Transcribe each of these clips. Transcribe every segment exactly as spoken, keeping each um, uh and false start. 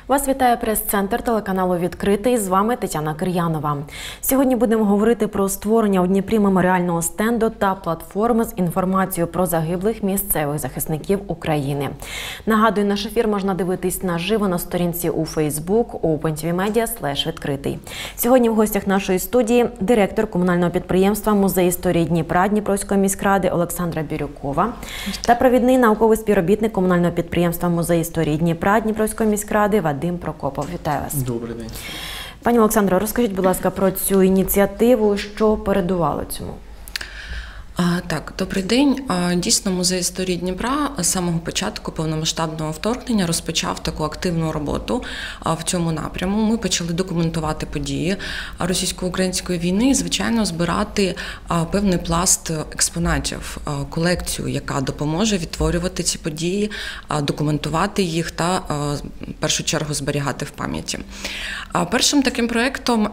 Вас вітає прес-центр телеканалу «Відкритий». З вами Тетяна Кир'янова. Сьогодні будемо говорити про створення у Дніпрі меморіального стенду та платформи з інформацією про загиблих місцевих захисників України. Нагадую, наш ефір можна дивитись наживо на сторінці у Facebook opentvmedia слеш відкритий. Сьогодні в гостях нашої студії директор комунального підприємства Музей історії Дніпра Дніпровської міськради Олександра Бірюкова та провідний науковий співробітник комунального підприємства Музей історії Дніпра Дніпровської міськради Вадим Прокопов. Вітаю вас. Добрий день. Пані Олександро, розкажіть, будь ласка, про цю ініціативу, що передувало цьому? Так, добрий день. Дійсно, Музей історії Дніпра з самого початку повномасштабного вторгнення розпочав таку активну роботу в цьому напряму. Ми почали документувати події російсько-української війни і, звичайно, збирати певний пласт експонатів, колекцію, яка допоможе відтворювати ці події, документувати їх та, в першу чергу, зберігати в пам'яті. Першим таким проєктом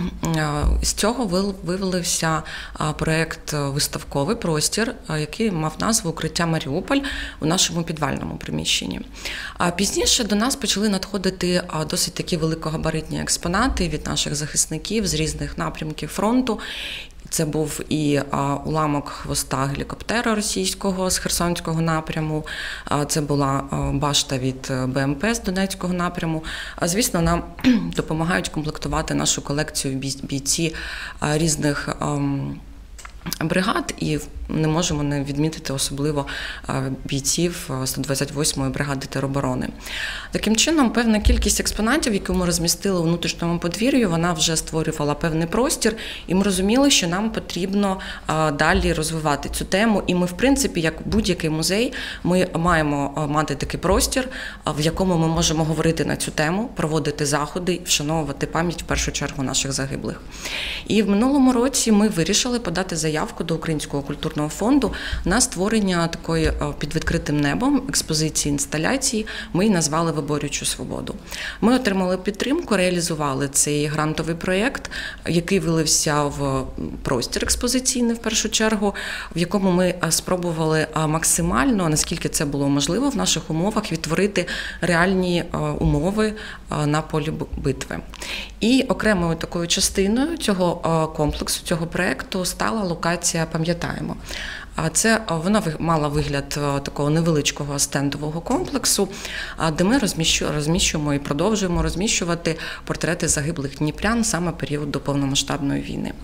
з цього виявився проєкт виставки простір, який мав назву «Укриття Маріуполь» у нашому підвальному приміщенні. А пізніше до нас почали надходити досить такі великогабаритні експонати від наших захисників з різних напрямків фронту. Це був і уламок хвоста гелікоптера російського з Херсонського напряму, це була башта від БМП з Донецького напряму. Звісно, нам допомагають комплектувати нашу колекцію бійці різних бригад, і не можемо не відмітити особливо бійців сто двадцять восьмої бригади тероборони. Таким чином, певна кількість експонатів, яку ми розмістили у внутрішньому подвір'ю, вона вже створювала певний простір, і ми розуміли, що нам потрібно далі розвивати цю тему. І ми, в принципі, як будь-який музей, ми маємо мати такий простір, в якому ми можемо говорити на цю тему, проводити заходи, вшановувати пам'ять, в першу чергу, наших загиблих. І в минулому році ми вирішили подати заявку до Українського культурного фонду на створення такої під відкритим небом експозиції інсталяції. Ми її назвали «Виборюючу свободу». Ми отримали підтримку, реалізували цей грантовий проєкт, який вилився в простір експозиційний в першу чергу, в якому ми спробували максимально, наскільки це було можливо в наших умовах, відтворити реальні умови на полі битви. І окремою такою частиною цього комплексу, цього проєкту стала локація «Пам'ятаємо». Це вона мала вигляд такого невеличкого стендового комплексу, де ми розміщуємо і продовжуємо розміщувати портрети загиблих дніпрян саме періоду повномасштабної війни.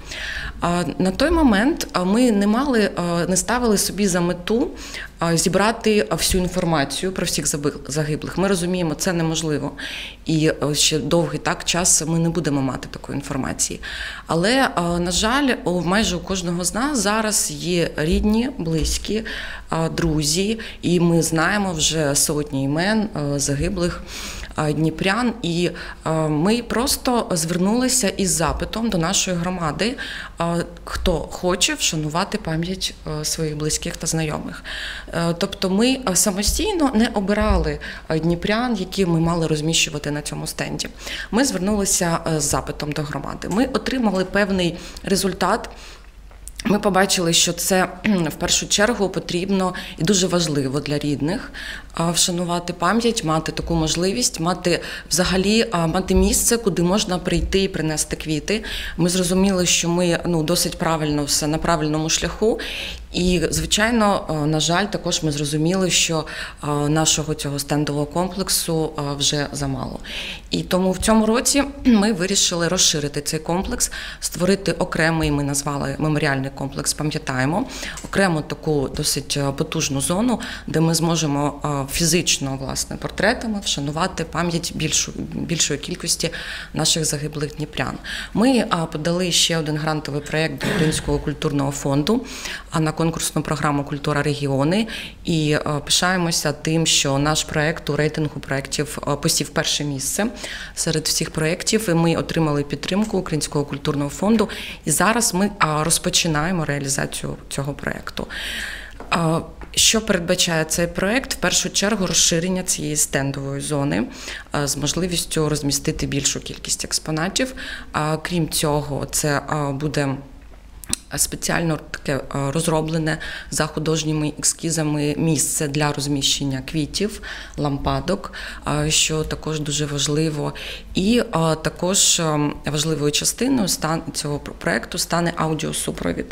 На той момент ми не мали, не ставили собі за мету зібрати всю інформацію про всіх загиблих. Ми розуміємо, це неможливо. І ще довгий так час ми не будемо мати такої інформації. Але, на жаль, майже у кожного з нас зараз є рідні, близькі, друзі, і ми знаємо вже сотні імен загиблих дніпрян, і ми просто звернулися із запитом до нашої громади, хто хоче вшанувати пам'ять своїх близьких та знайомих. Тобто ми самостійно не обирали дніпрян, які ми мали розміщувати на цьому стенді. Ми звернулися з запитом до громади. Ми отримали певний результат. Ми побачили, що це в першу чергу потрібно і дуже важливо для рідних вшанувати пам'ять, мати таку можливість, мати взагалі мати місце, куди можна прийти і принести квіти. Ми зрозуміли, що ми ну, досить правильно все на правильному шляху. І, звичайно, на жаль, також ми зрозуміли, що нашого цього стендового комплексу вже замало. І тому в цьому році ми вирішили розширити цей комплекс, створити окремий, ми назвали меморіальний комплекс «Пам'ятаємо», окрему таку досить потужну зону, де ми зможемо фізично, власне, портретами вшанувати пам'ять більшу, більшої кількості наших загиблих дніпрян. Ми подали ще один грантовий проєкт до Українського культурного фонду на конкурсну програму «Культура регіони» і пишаємося тим, що наш проєкт у рейтингу проєктів посів перше місце серед всіх проєктів, і ми отримали підтримку Українського культурного фонду, і зараз ми розпочинаємо реалізацію цього проєкту. Що передбачає цей проєкт? В першу чергу розширення цієї стендової зони з можливістю розмістити більшу кількість експонатів. Крім цього, це буде спеціально таке розроблене за художніми ескізами місце для розміщення квітів, лампадок, що також дуже важливо. І також важливою частиною цього проєкту стане аудіосупровід.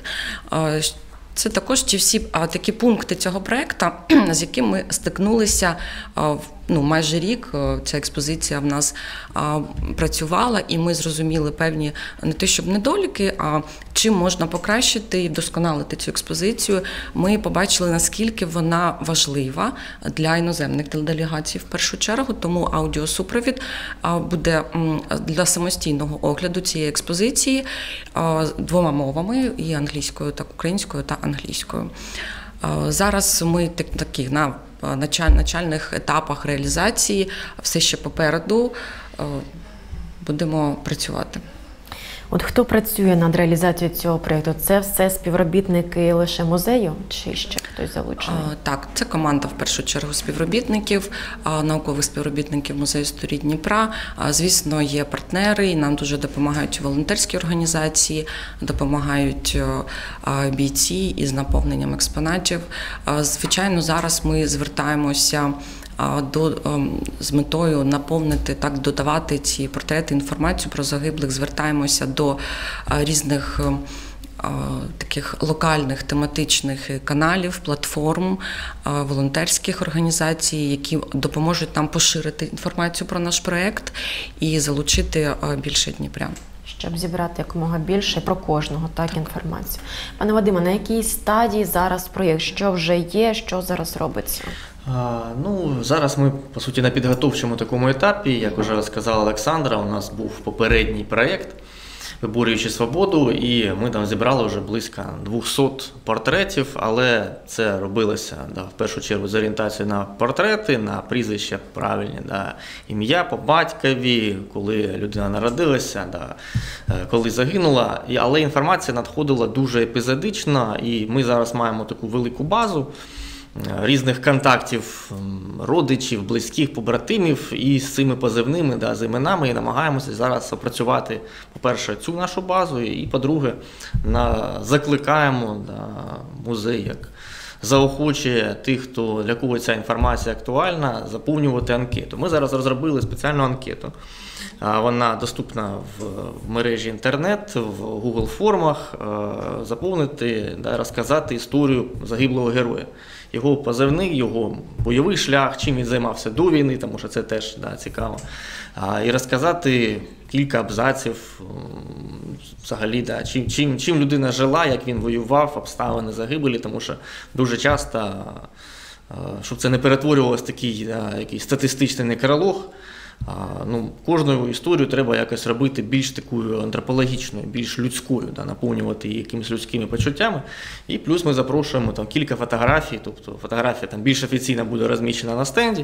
Це також ті всі такі пункти цього проєкту, з якими ми стикнулися ну, майже рік. Ця експозиція в нас а, працювала, і ми зрозуміли певні не те, щоб недоліки, а чим можна покращити і вдосконалити цю експозицію. Ми побачили, наскільки вона важлива для іноземних делегацій в першу чергу, тому аудіосупровід а, буде м, для самостійного огляду цієї експозиції а, двома мовами, і англійською, так українською та англійською. А, зараз ми так, такі на начальних етапах реалізації, все ще попереду, будемо працювати. От хто працює над реалізацією цього проєкту? Це все співробітники лише музею чи ще хтось залучений? Так, це команда в першу чергу співробітників, наукових співробітників Музею історії Дніпра. Звісно, є партнери, і нам дуже допомагають волонтерські організації, допомагають бійці із наповненням експонатів. Звичайно, зараз ми звертаємося До, з метою наповнити, так, додавати ці портрети, інформацію про загиблих, звертаємося до різних таких локальних тематичних каналів, платформ, волонтерських організацій, які допоможуть нам поширити інформацію про наш проєкт і залучити більше дніпрян. Щоб зібрати якомога більше про кожного, так, інформацію. Пане Вадиме, на якій стадії зараз проєкт? Що вже є, що зараз робиться? А, ну, зараз ми, по суті, на підготовчому такому етапі. Як вже сказала Олександра, у нас був попередній проєкт «Виборюючи свободу», і ми там зібрали вже близько двохсот портретів, але це робилося, да, в першу чергу з орієнтацією на портрети, на прізвища правильні, да, ім'я по батькові, коли людина народилася, да, коли загинула, але інформація надходила дуже епізодично, і ми зараз маємо таку велику базу різних контактів родичів, близьких, побратимів, і з цими позивними, да, з іменами, і намагаємося зараз опрацювати, по-перше, цю нашу базу, і, по-друге, на, закликаємо, да, музей, як заохочує тих, хто, для кого ця інформація актуальна, заповнювати анкету. Ми зараз розробили спеціальну анкету. Вона доступна в мережі інтернет, в Google формах. Заповнити, да, розказати історію загиблого героя. Його позивний, його бойовий шлях, чим він займався до війни, тому що це теж, да, цікаво. І розказати кілька абзаців, взагалі, да, чим, чим, чим людина жила, як він воював, обставини загибелі, тому що дуже часто, щоб це не перетворювалося в такий, да, якийсь статистичний некролог, ну, кожну історію треба якось робити більш такою антропологічною, більш людською, да, наповнювати її якимись людськими почуттями. І плюс ми запрошуємо там кілька фотографій, тобто фотографія там більш офіційно буде розміщена на стенді,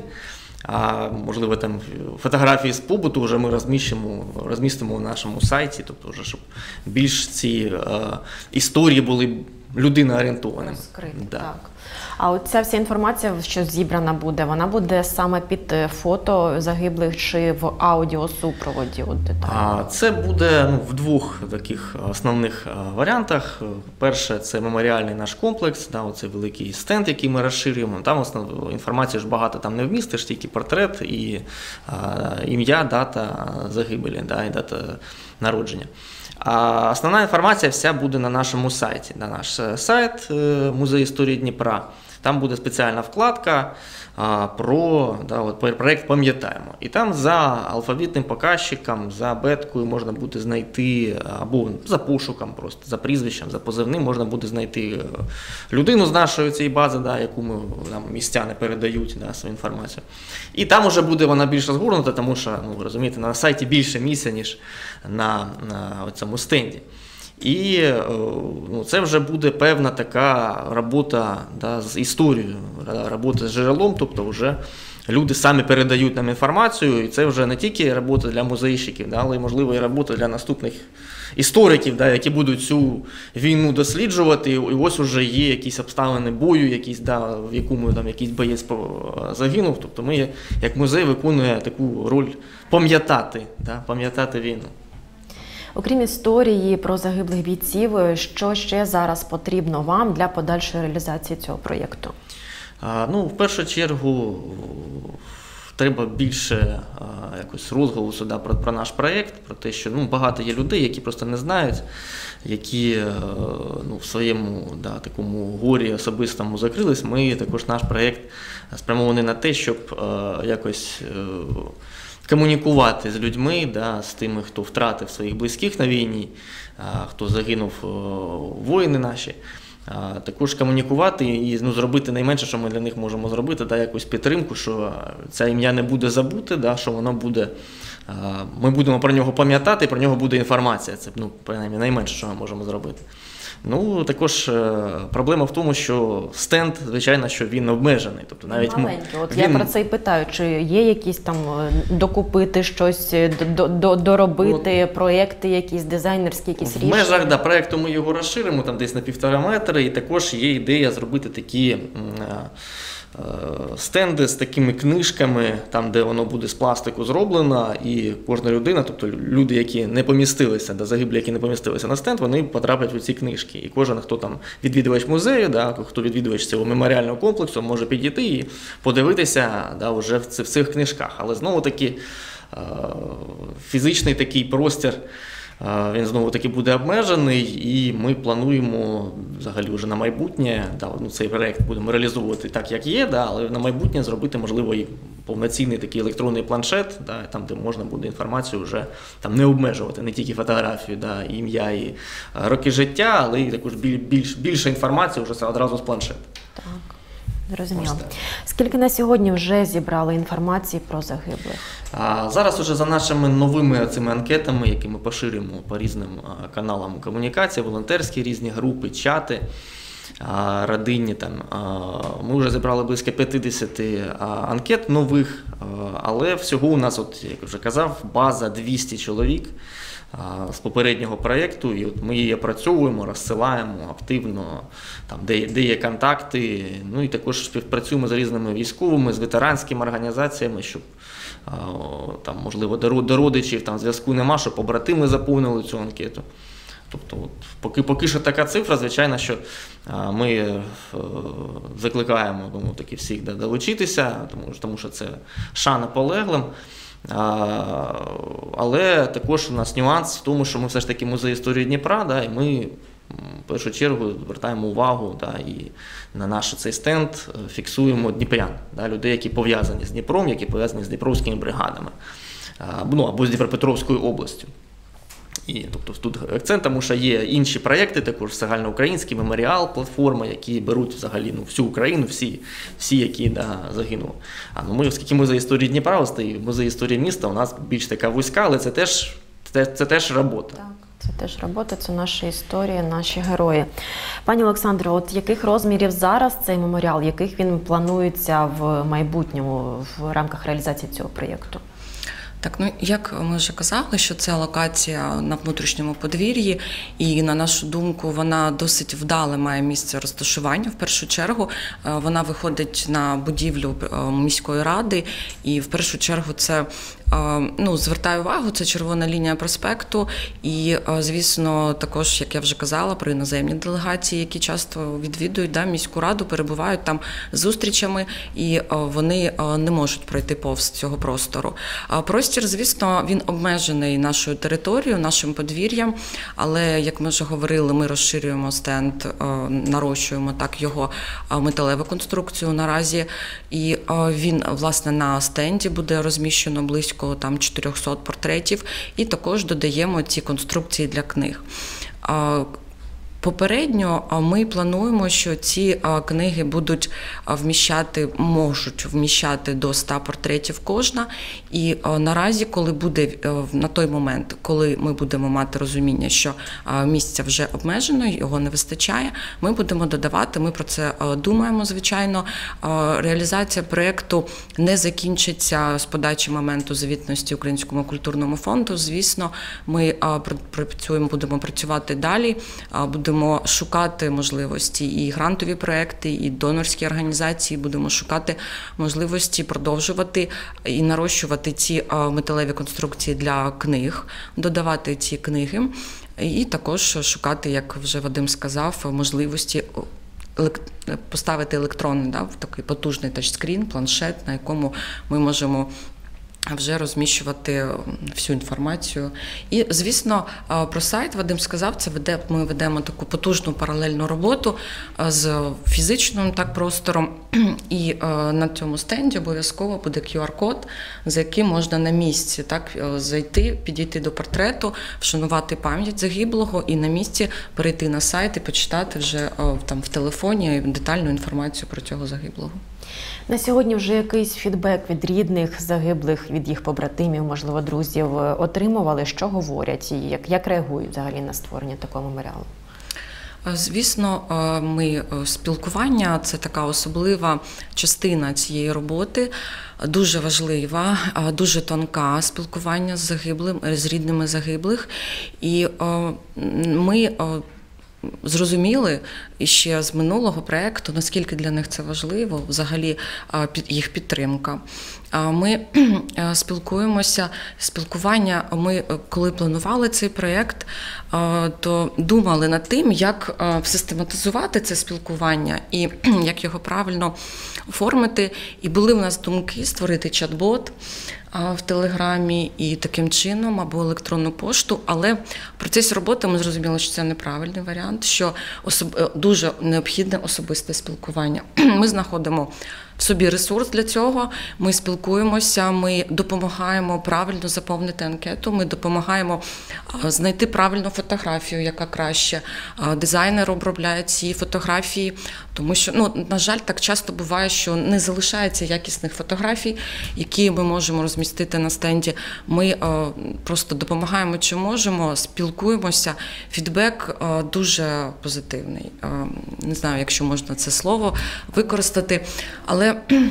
а можливо там фотографії з побуту вже ми розміщимо, розмістимо на нашому сайті, тобто вже, щоб більш ці е, історії були людиноорієнтованими. Да. Так. А от ця вся інформація, що зібрана буде, вона буде саме під фото загиблих чи в аудіосупроводі? От детально? Це буде, ну, в двох таких основних варіантах. Перше, це меморіальний наш комплекс, да, оцей великий стенд, який ми розширюємо. Там основ, інформації ж багато там не вмістиш, тільки портрет і а, ім'я, дата загибелі, да, і дата народження. А основна інформація вся буде на нашому сайті. На наш сайт Музей історії Дніпра. Там буде спеціальна вкладка а, про, да, от, проєкт «Пам'ятаємо». І там за алфавітним показчиком, за беткою можна буде знайти, або за пошуком просто, за прізвищем, за позивним можна буде знайти людину з нашої цієї бази, да, яку ми, нам містяни передають, да, свою інформацію. І там вже буде вона більш розгорнута, тому що, ну, розумієте, на сайті більше місця, ніж на, на цьому стенді. І, ну, це вже буде певна така робота, да, з історією, робота з джерелом, тобто вже люди самі передають нам інформацію, і це вже не тільки робота для музейщиків, да, але й, можливо, і робота для наступних істориків, да, які будуть цю війну досліджувати, і ось вже є якісь обставини бою, якісь, да, в якому там якийсь боєць загинув, тобто ми, як музей, виконує таку роль пам'ятати, да, пам'ятати війну. Окрім історії про загиблих бійців, що ще зараз потрібно вам для подальшої реалізації цього проєкту? А, ну, в першу чергу, треба більше а, якось розголосу да, про, про наш проєкт, про те, що ну, багато є людей, які просто не знають, які а, ну, в своєму да, такому горі особистому закрились. Ми також наш проєкт спрямований на те, щоб а, якось а, комунікувати з людьми, да, з тими, хто втратив своїх близьких на війні, а, хто загинув а, воїни наші. А, також комунікувати і ну, зробити найменше, що ми для них можемо зробити, да, якусь підтримку, що це ім'я не буде забуте, да, що воно буде, а, ми будемо про нього пам'ятати, про нього буде інформація. Це ну, принаймні найменше, що ми можемо зробити. Ну, також е, проблема в тому, що стенд, звичайно, що він обмежений. Тобто, навіть маленький. От він... я про це і питаю, чи є якісь там докупити щось, до, до, доробити, От, проєкти якісь, дизайнерські якісь рішення? В межах да, проєкту ми його розширимо, там десь на півтора метри, і також є ідея зробити такі е, стенди з такими книжками, там, де воно буде з пластику зроблено, і кожна людина, тобто люди, які не помістилися, да, загиблі, які не помістилися на стенд, вони потраплять у ці книжки. І кожен, хто там відвідувач музею, да, хто відвідувач цього меморіального комплексу, може підійти і подивитися да, вже в цих книжках. Але знову-таки фізичний такий простір, він знову-таки буде обмежений, і ми плануємо взагалі вже на майбутнє, да, ну, цей проєкт будемо реалізовувати так, як є, да, але на майбутнє зробити, можливо, і повноцінний такий електронний планшет, да, там, де можна буде інформацію вже там, не обмежувати, не тільки фотографію, да, ім'я і роки життя, але і також більш, більше інформації вже одразу з планшету. Так. Зрозуміло. Скільки на сьогодні вже зібрали інформації про загиблих? А зараз уже за нашими новими цими анкетами, які ми поширюємо по різним каналам комунікації, волонтерські різні групи, чати, родинні, там, ми вже зібрали близько п'ятдесят анкет нових, але всього у нас, от, як вже казав, база двісті чоловік з попереднього проєкту, і от ми її опрацьовуємо, розсилаємо активно, там, де, де є контакти, ну і також співпрацюємо з різними військовими, з ветеранськими організаціями, щоб там, можливо, до родичів там, зв'язку нема, щоб побратими заповнили цю анкету. Тобто, от, поки, поки що така цифра, звичайно, що а, ми е, закликаємо думаю, таки всіх да, долучитися, тому, тому що це шана полеглим. А, але також у нас нюанс в тому, що ми все ж таки музей історії Дніпра, да, і ми в першу чергу звертаємо увагу да, і на наш цей стенд фіксуємо дніпрян, да, людей, які пов'язані з Дніпром, які пов'язані з дніпровськими бригадами, а, ну, або з Дніпропетровською областю. І, тобто, тут акцент, тому що є інші проєкти, також загальноукраїнський меморіал, платформа, які беруть взагалі ну, всю Україну, всі, всі які да, загинули. А ну, ми, оскільки музей історії Дніпра, ось і музей історії міста, у нас більш така вузька, але це теж, це, це теж робота. Так, це теж робота, це наша історія, наші герої. Пані Олександро, от яких розмірів зараз цей меморіал, яких він планується в майбутньому в рамках реалізації цього проєкту? Так, ну як ми вже казали, що це локація на внутрішньому подвір'ї, і на нашу думку, вона досить вдале має місце розташування. В першу чергу вона виходить на будівлю міської ради, і в першу чергу це ну, звертаю увагу, це червона лінія проспекту, і, звісно, також, як я вже казала, про іноземні делегації, які часто відвідують да, міську раду, перебувають там зустрічами, і вони не можуть пройти повз цього простору. Простір, звісно, він обмежений нашою територією, нашим подвір'ям, але, як ми вже говорили, ми розширюємо стенд, нарощуємо так його металеву конструкцію наразі, і він, власне, на стенді буде розміщено близько там чотириста портретів, і також додаємо ці конструкції для книг. Попередньо ми плануємо, що ці книги будуть вміщати, можуть вміщати до ста портретів кожна. І наразі, коли буде, на той момент, коли ми будемо мати розуміння, що місця вже обмежено, його не вистачає, ми будемо додавати, ми про це думаємо, звичайно. Реалізація проєкту не закінчиться з подачі моменту звітності Українському культурному фонду. Звісно, ми працюємо, будемо працювати далі, будемо будемо шукати можливості і грантові проекти, і донорські організації, будемо шукати можливості продовжувати і нарощувати ці металеві конструкції для книг, додавати ці книги, і також шукати, як вже Вадим сказав, можливості поставити електронний, да, такий потужний тачскрін, планшет, на якому ми можемо вже розміщувати всю інформацію. І, звісно, про сайт Вадим сказав, це веде, ми ведемо таку потужну паралельну роботу з фізичним так простором. І на цьому стенді обов'язково буде кю ар-код, за яким можна на місці так зайти, підійти до портрету, вшанувати пам'ять загиблого і на місці перейти на сайт і почитати вже там в телефоні детальну інформацію про цього загиблого. На сьогодні вже якийсь фідбек від рідних загиблих, від їх побратимів, можливо, друзів отримували? Що говорять і як, як реагують взагалі на створення такого меморіалу? Звісно, ми спілкування – це така особлива частина цієї роботи, дуже важлива, дуже тонка спілкування з загиблим, з рідними загиблих. І ми зрозуміли ще з минулого проєкту, наскільки для них це важливо, взагалі їх підтримка. Ми спілкуємося, спілкування, ми коли планували цей проєкт, то думали над тим, як систематизувати це спілкування і як його правильно оформити. І були в нас думки створити чат-бот в Телеграмі і таким чином, або електронну пошту, але в процесі роботи ми зрозуміли, що це неправильний варіант, що особ... дуже необхідне особисте спілкування. Ми знаходимо в собі ресурс для цього, ми спілкуємося, ми допомагаємо правильно заповнити анкету, ми допомагаємо знайти правильну фотографію, яка краще. Дизайнер обробляє ці фотографії, тому що, ну, на жаль, так часто буває, що не залишається якісних фотографій, які ми можемо розмістити на стенді. Ми просто допомагаємо, чи можемо, спілкуємося. Фідбек дуже позитивний. Не знаю, якщо можна це слово використати, але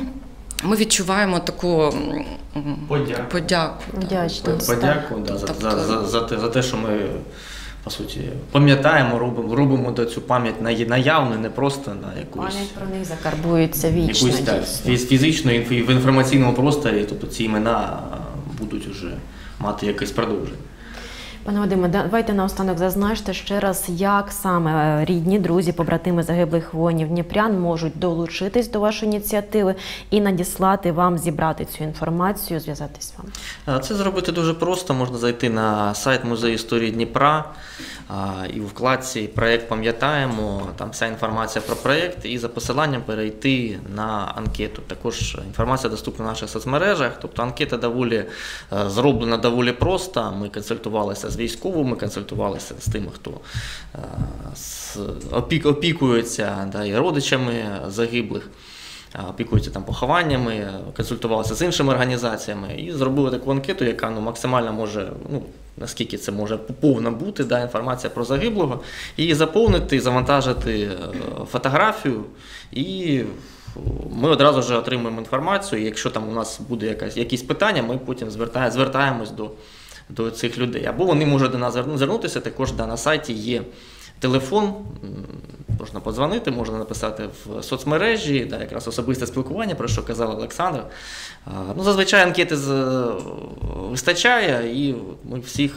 ми відчуваємо таку подяку, подяку, Вдячність, подяку да, за, тобто... за, за, за, те, за те, що ми, по суті, пам'ятаємо, робимо, робимо до цю пам'ять наявну, не просто на якусь... Пам'ять про них закарбується вічно. Якусь, так, фізично і в інформаційному просторі, тобто ці імена будуть вже мати якесь продовження. Пане Вадиме, давайте наостанок зазначте ще раз, як саме рідні, друзі, побратими загиблих воїнів дніпрян можуть долучитись до вашої ініціативи і надіслати вам, зібрати цю інформацію, зв'язатись з вами. Це зробити дуже просто. Можна зайти на сайт Музею історії Дніпра і у вкладці «Проєкт пам'ятаємо», там вся інформація про проєкт, і за посиланням перейти на анкету. Також інформація доступна в наших соцмережах, тобто анкета доволі зроблена доволі просто. Ми консультувалися з військовими, консультувалися з тими, хто опікується, да, і родичами загиблих, опікуються там похованнями, консультувалися з іншими організаціями і зробили таку анкету, яка ну, максимально може, ну, наскільки це може повна бути, да, інформація про загиблого, і заповнити, завантажити фотографію, і ми одразу вже отримуємо інформацію, і якщо там у нас буде якась, якісь питання, ми потім звертаємо, звертаємось до, до цих людей. Або вони можуть до нас звернутися, також да, на сайті є телефон, можна подзвонити, можна написати в соцмережі, да, якраз особисте спілкування, про що казав Олександр. Ну, зазвичай анкети вистачає, і ми всіх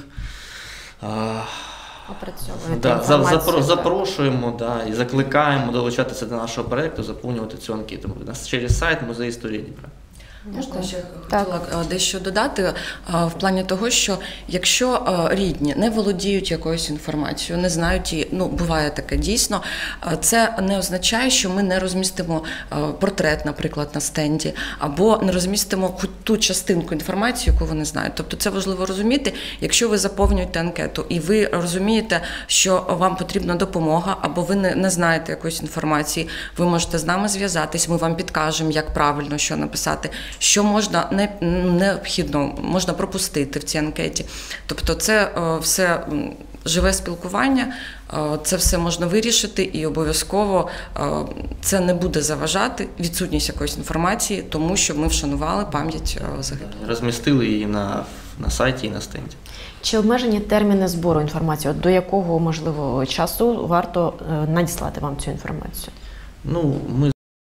да, запро, запрошуємо да, і закликаємо долучатися до нашого проєкту, заповнювати цю анкету через сайт Музею історії Дніпра. Можна ще хотіла дещо додати в плані того, що якщо рідні не володіють якоюсь інформацією, не знають її, ну, буває таке дійсно, це не означає, що ми не розмістимо портрет, наприклад, на стенді, або не розмістимо хоч ту частинку інформації, яку вони знають. Тобто це важливо розуміти, якщо ви заповнюєте анкету і ви розумієте, що вам потрібна допомога, або ви не, не знаєте якоїсь інформації, ви можете з нами зв'язатись, ми вам підкажемо, як правильно, що написати, що можна не, необхідно, можна пропустити в цій анкеті. Тобто це е, все живе спілкування, е, це все можна вирішити і обов'язково е, це не буде заважати відсутність якоїсь інформації, тому що ми вшанували пам'ять е, загиблих. Розмістили її на на сайті і на стенді. Чи обмежені терміни збору інформації? От до якого, можливо, часу варто е, надіслати вам цю інформацію? Ну, ми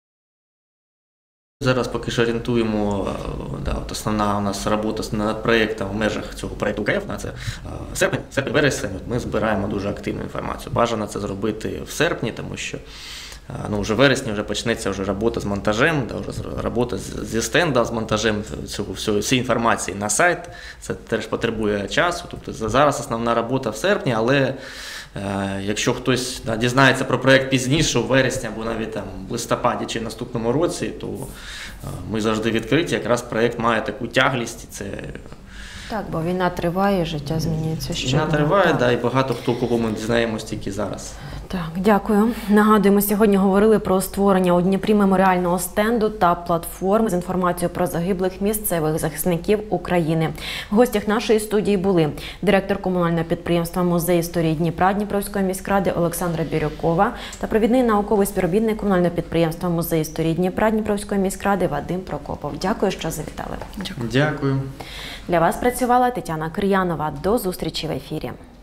зараз поки що орієнтуємо, да, от основна у нас робота над проєктом в межах цього проєкту УКФ, це серпень, серпень, вересень, ми збираємо дуже активну інформацію. Бажано це зробити в серпні, тому що ну, вже в вересні вже почнеться вже робота з монтажем, да, вже робота зі стенда з монтажем цього всього, всієї інформації на сайт. Це теж потребує часу. Тобто зараз основна робота в серпні, але е, якщо хтось да, дізнається про проєкт пізніше, у вересні або навіть там в листопаді чи в наступному році, то е, ми завжди відкриті. Якраз проєкт має таку тяглість. Це Так, бо війна триває, життя змінюється щодня. війна триває, Так. да, і багато хто, кого ми дізнаємось тільки зараз. Так, дякую. Нагадуємо, сьогодні говорили про створення у Дніпрі меморіального стенду та платформи з інформацією про загиблих місцевих захисників України. В гостях нашої студії були директор комунального підприємства Музей історії Дніпра Дніпровської міськради Олександра Бірюкова та провідний науковий співробітник комунального підприємства Музей історії Дніпра Дніпровської міськради Вадим Прокопов. Дякую, що завітали. Дякую. Дякую. Для вас працювала Тетяна Кир'янова. До зустрічі в ефірі.